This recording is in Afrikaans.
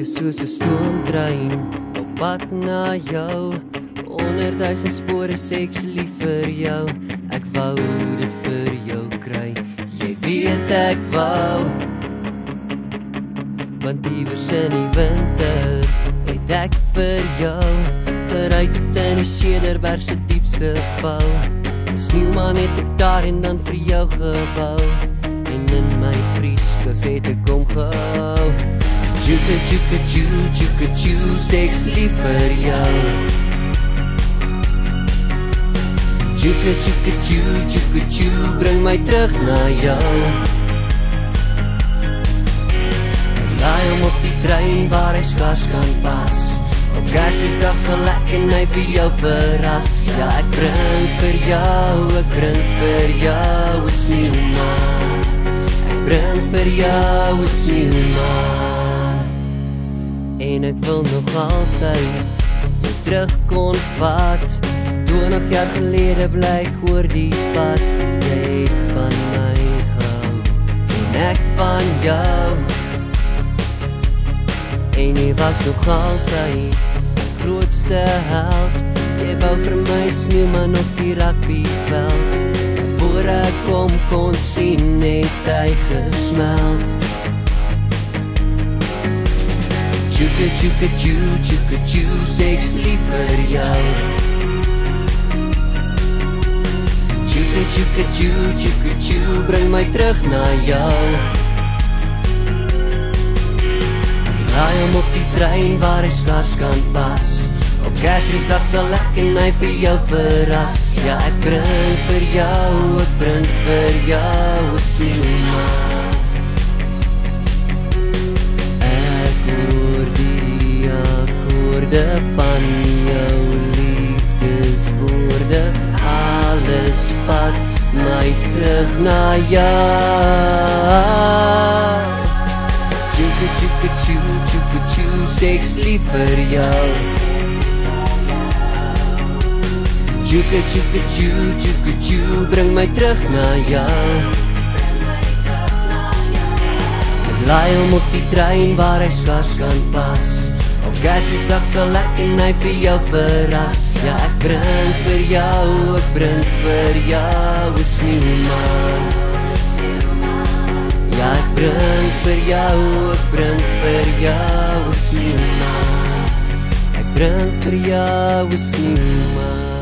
is soos 'n stoomtrein op pad na jou. 100.000 spore sê ek's lief vir jou. Ek wou dit vir jou kry. Jy weet ek wou. Want iewers in die winter het ek vir jou gery tot in die Cederberg se diepste val. 'n Sneeuman het ek daar en dan vir jou gebou. En in my vrieskas het ek omgehou. Tjuke, tjuke, tju, tjuke, tju, sê ek's lief vir jou. Tjuke, tjuke, tju, tjuke, tju, bring my terug na jou. Ek laai hom op die trein waar hy skars kan pas. Op Kersfeesdag sal ek en hy vir jou verras. Ja, ek bring vir jou, ek bring vir jou 'n sneeuman. Ek bring vir jou 'n sneeuman. En ek wil nog altyd jou terug kon vat. 20 jaar gelede blyk oor die pad. Jy het van my gehou en ek van jou. En jy was nog altyd die grootste held. Jy bou vir my sneeuman op die rugbyveld. Voor ek hom kon sien het hy gesmeld. Tjuke, tjuke, tju, tjuke, tju, sê ek's lief vir jou. Tjuke, tjuke, tju, tjuke, tju, bring my terug na jou. Laai hom op die trein waar hy skars kan pas. Op Kersfeesdag sal ek en hy vir jou verras. Ja, ek bring vir jou, ek bring vir jou 'n sneeuman. Ek hoor die akkoorde van jou liefdeswoorde. Alles vat my terug na jou. Tjuke, tjuke, tju, tjuke, tju, sê ek's lief vir jou. Tjuke, tjuke, tju, tjuke, tju, bring my terug na jou. Ek laai hom op die trein waar hy skars kan pas. Op Kersfeesdag sal ek en hy vir jou verras. Ja, ek bring vir jou, ek bring vir jou 'n sneeuman. Ja, ek bring vir jou, ek bring vir jou 'n sneeuman. Ek bring vir jou 'n sneeuman.